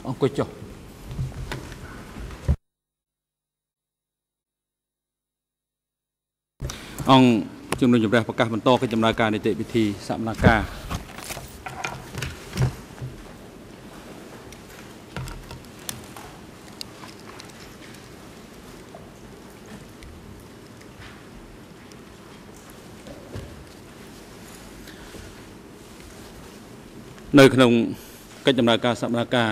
អង្គុយចុះអង្គជំនុំជម្រះប្រកាសបន្តកិច្ចដំណើរការនីតិវិធីសកម្មភាពនៅក្នុងកិច្ចដំណើរការសកម្មភាព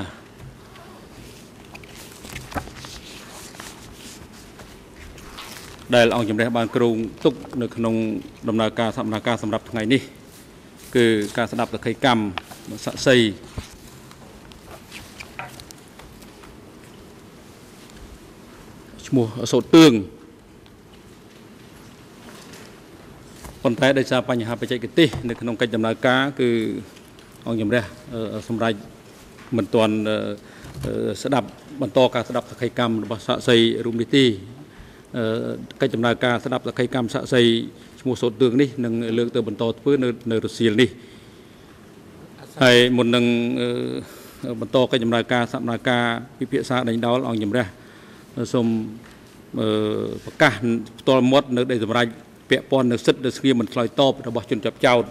ដែលអង្គជំរះបានគ្រោងទុកនៅក្នុងដំណើរការសកម្មភាពសម្រាប់ថ្ងៃនេះគឺការស្ដាប់សក្ខីកម្មស័ក្តិសិទ្ធិឈ្មោះសូត្រទឿងប៉ុន្តែដោយសារបញ្ហាបច្ចេកទេសនៅក្នុងកិច្ចដំណើរការគឺអង្គជំរះសម្រាប់មិនទាន់ស្ដាប់បន្តការស្ដាប់សក្ខីកម្មរបស់ស័ក្តិសិទ្ធិរួមនីតិកិច្ចដំណើរការស្ដាប់សក្ខីកម្មស័ក្តិសិទ្ធិឈ្មោះសូត្រទឿងនេះនឹងលើកទៅបន្តធ្វើនៅរសៀលនេះហើយមុននឹងបន្តកិច្ចដំណើរការសកម្មភាពពិភាក្សាដេញដោលអង្គជំរះសូមប្រកាសផ្ទាល់មាត់នៅដីសម្រាប់ពាក់ព័ន្ធនឹងសិទ្ធិដែលស្ងៀមមិនឆ្លើយតបរបស់ជនជាប់ចោទ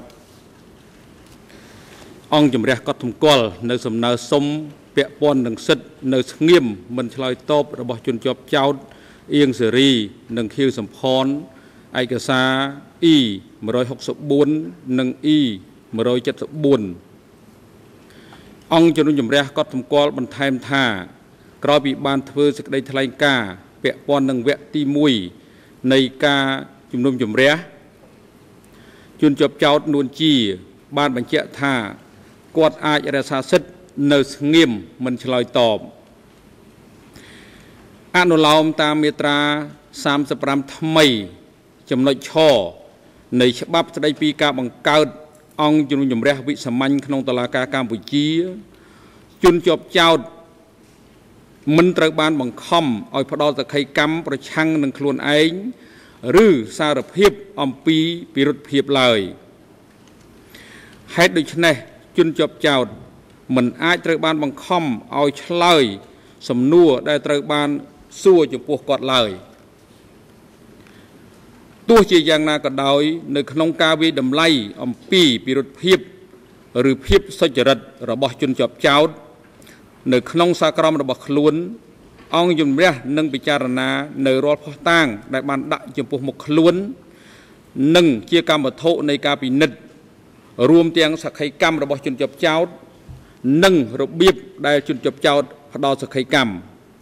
អង្គជំរះក៏សម្គាល់នៅសំណើសុំពាក់ព័ន្ធនឹងសិទ្ធិនៅស្ងៀមមិនឆ្លើយតបរបស់ជនជាប់ចោទអៀងសេរីនិងខៀវសំផនឯកសារ E 164និង E 174អង្គជំនុំជម្រះក៏សម្គាល់បន្ថែមថាក្រោយពីបានធ្វើសេចក្តីថ្លែងការណ៍ពាក់ព័ន្ធនឹងវគ្គទី1នៃការជំនុំជម្រះជនជាប់ចោទនួនជាបានបញ្ជាក់ថាគាត់អាចរក្សាសិទ្ធិនៅស្ងៀមមិនឆ្លើយតបអនុលោមតាមមាត្រា35ថ្មីចំណុចឆនៃច្បាប់ស្តីពីការបង្កើតអង្គជំនុំជម្រះវិសាមញ្ញក្នុងតុលាការកម្ពុជាជនជាប់ចោទមិនត្រូវបានបង្ខំឲ្យផ្ដល់សក្ខីកម្មប្រឆាំងនឹងខ្លួនឯងឬសារភាពអំពីពិរុទ្ធភាពឡើយហេតុដូច្នេះជនជាប់ចោទមិនអាចត្រូវបានបង្ខំឲ្យឆ្លើយសំណួរដែលត្រូវបានសួរចំពោះគាត់ឡើយទោះជាយ៉ាងណាក៏ដោយនៅក្នុងការវិតម្លៃអំពីពិរុទ្ធភាពឬភាពសុចរិតរបស់ជនជាប់ចោទនៅក្នុងសារក្រមរបស់ខ្លួនអង្គជំរះនឹងពិចារណានៅរាល់ភស្តុតាងដែលបានដាក់ចំពោះមុខខ្លួននិងជាកម្មវត្ថុនៃការពិនិត្យរួមទាំងសក្ខីកម្មរបស់ជនជាប់ចោទនិងរបៀបដែលជនជាប់ចោទផ្ដល់សក្ខីកម្ម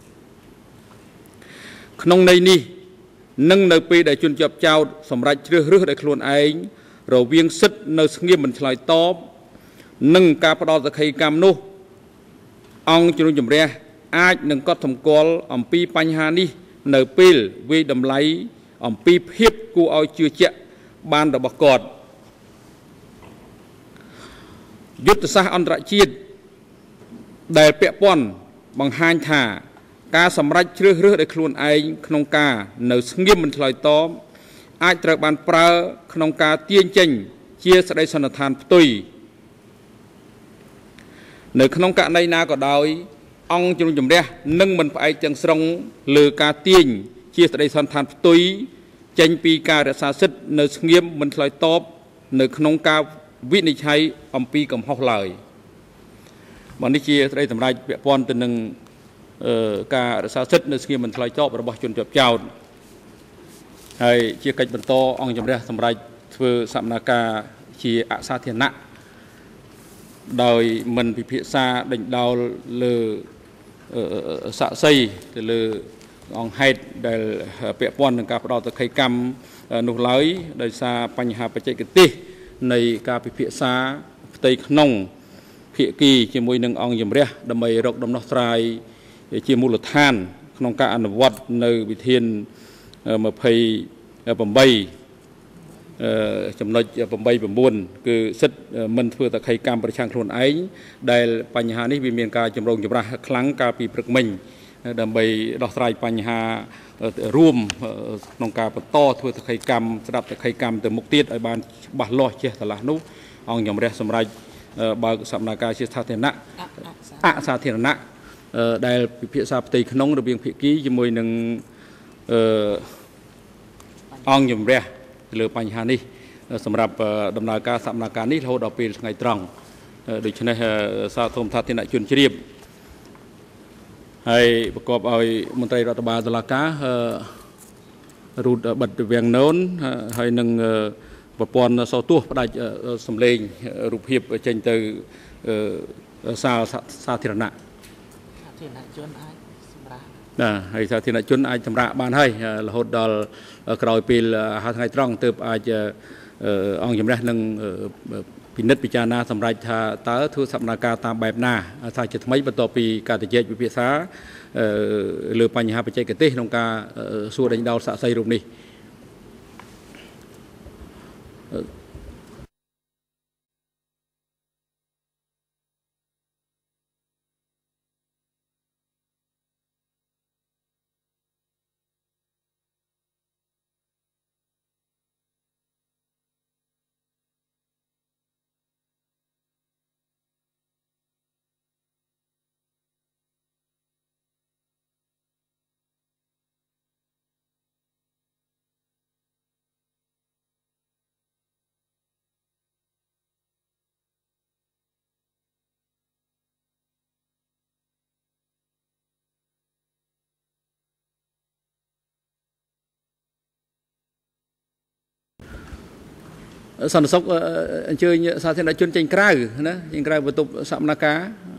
ក្នុងន័យនេះនឹងនៅពេលដែលជនជាប់ចោទសម្រេចជ្រើសរើសដោយខ្លួនឯងរវាងសិទ្ធិនៅស្ងៀមមិនឆ្លើយតបនិងការផ្ដល់សក្ខីកម្មនោះអង្គជំនុំជម្រះអាចនឹងកត់សម្គាល់អំពីបញ្ហានេះនៅពេលវិតម្លៃអំពីភាពគួរឲ្យជឿជាក់បានរបស់គាត់យុទ្ធសាស្ត្រអន្តរជាតិដែលពាក់ព័ន្ធបង្ហាញថាការសម្រេចជ្រើសរើសដោយខ្លួនឯងក្នុងការនៅស្ងៀមមិនឆ្លើយតបអាចត្រូវបានប្រើក្នុងការទាញចេញជាសេចក្តីសន្និដ្ឋានផ្ទុយនៅក្នុងករណីណាក៏ដោយអង្គជំនុំជម្រះនឹងមិនផ្អែកទាំងស្រុងលើការទាញជាសេចក្តីសន្និដ្ឋានផ្ទុយចេញពីការរក្សាសិទ្ធិនៅស្ងៀមមិនឆ្លើយតបនៅក្នុងការវិនិច្ឆ័យអំពីកំហុសឡើយមកនេះជាសេចក្តីសម្រេចពាក់ព័ន្ធទៅនឹងការរក្សាសិទ្ធិនៅស្ងៀមមិនឆ្លើយតបរបស់ជនជាប់ចោទហើយជាកិច្ចបន្តអង្គជំរះសម្រេចធ្វើសកម្មភាពជាអសាធារណៈដោយមិនពិភាក្សាដេញដោលលើសាក្សីទៅលើអង្គហេតុដែលពាក់ព័ន្ធនឹងការផ្ដល់សក្ខីកម្មនោះឡើយដោយសារបញ្ហាបច្ចេកទេសនៃការពិភាក្សាផ្ទៃក្នុងភាគីជាមួយនឹងអង្គជំរះដើម្បីរកដំណោះស្រាយជាមូលដ្ឋានក្នុងការអនុវត្តនៅវិធាន28ចំណុច8.9គឺសិទ្ធិមិនធ្វើតក្កីកម្មប្រឆាំងខ្លួនឯងដែលបញ្ហានេះវាមានការចម្រូងចម្រាសខ្លាំងកាលពីព្រឹកមិញដើម្បីដោះស្រាយបញ្ហារួមក្នុងការបន្តធ្វើតក្កីកម្មស្ដាប់តក្កីកម្មទៅមុខទៀតឲ្យបានច្បាស់លាស់ចេះឆ្លាស់នោះអង្គជំរះសម្រាប់បើកសកម្មភាពជាសាធារណៈអសាធារណៈដែលពិភាក្សាផ្ទៃក្នុងរវាងភាគីជាមួយនឹងអង្គជំរះលើបញ្ហានេះសម្រាប់ដំណើរការសកម្មភាពនេះរហូតដល់ពេលថ្ងៃត្រង់ដូច្នេះសាធុមថាទីនជនជ្រាបហើយប្រកបឲ្យមន្ត្រីរដ្ឋបាលតុលាការរូតបិទវាំងនូនហើយនឹងប្រព័ន្ធសោទស្សន៍ផ្ដាច់សម្លេងរូបភាពចេញទៅសាធារណៈជនអាចសម្រាប់ហើយសាធារណជនអាចសម្រាប់បានហើយរហូតដល់ក្រោយពេលថ្ងៃត្រង់ទើបអាចអង្គជំរះនឹងពិនិត្យពិចារណាសម្រាប់ថាតើធ្វើសកម្មភាពតាមបែបណាថាជាថ្មីបន្ទាប់ពីការជជែកវិភាសាលើបញ្ហាបច្ចេកទេសក្នុងការសួរដេញដោលសាក្សីរូបនេះសន្តិសុខអញ្ជើញសាធារណជនចេញក្រៅណាចេញក្រៅបន្ទប់សកម្មភាព